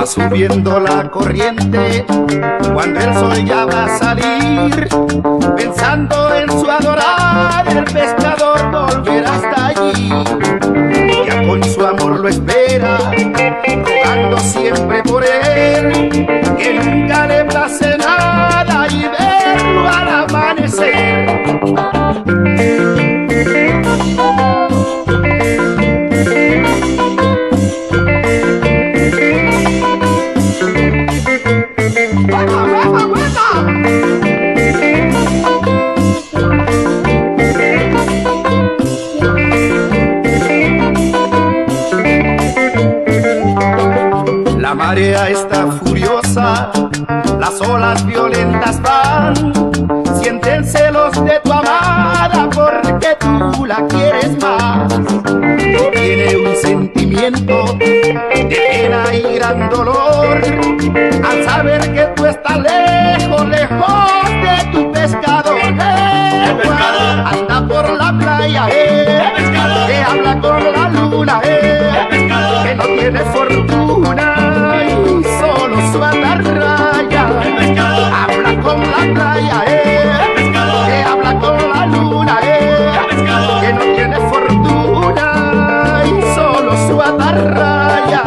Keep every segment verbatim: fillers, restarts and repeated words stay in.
subiendo la corriente cuando el sol ya va a salir, pensando en su adorar, el pescador volverá hasta allí. Ya con su amor lo espera, rogando siempre por él, que nunca le pase nada y verlo al amanecer. La marea está furiosa, las olas violentas van, sienten celos de tu amada porque tú la quieres más. Tiene un sentimiento de pena y gran dolor al saber que tú estás lejos, lejos de tu pescador. Eh, pescador. Anda por la playa, eh, que habla con la luna, eh, que no tiene fortuna y solo su atarraya. Habla con la playa, eh, que habla con la luna, eh, que no tiene fortuna y solo su atarraya.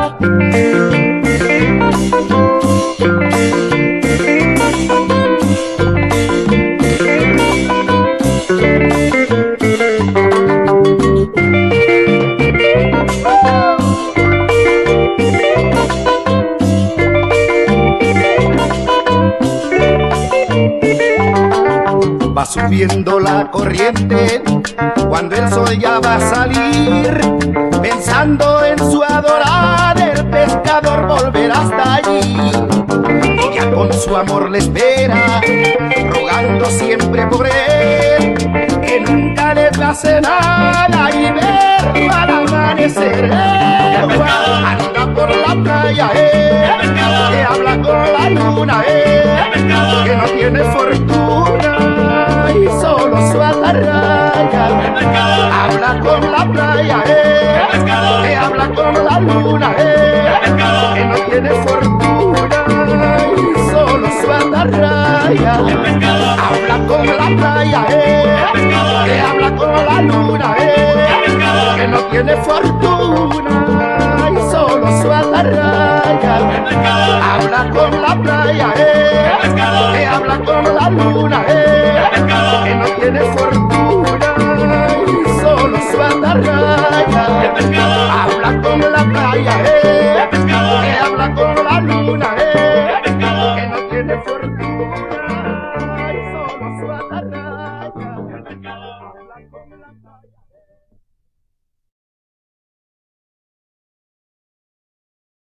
Va subiendo la corriente cuando el sol ya va a salir, pensando en su adorar, el pescador volverá hasta allí. Y ya con su amor le espera, rogando siempre por él, que nunca le pase nada y verlo al amanecer. Eh, anda por la playa, eh, que habla con la luna, eh, que no tiene fortuna y solo su atarraya. Habla con la playa, eh, que habla con la luna, eh, que no tiene fortuna y solo su atarraya. Habla con la playa, eh, que habla con la luna, eh, que no tiene fortuna y solo su atarraya. Habla con la playa, eh, que habla con la luna, eh, que no tiene fortuna y solo su atarraya. Habla con la playa, eh, que habla con la luna, eh, que no tiene fortuna y solo su atarraya. Habla con la playa.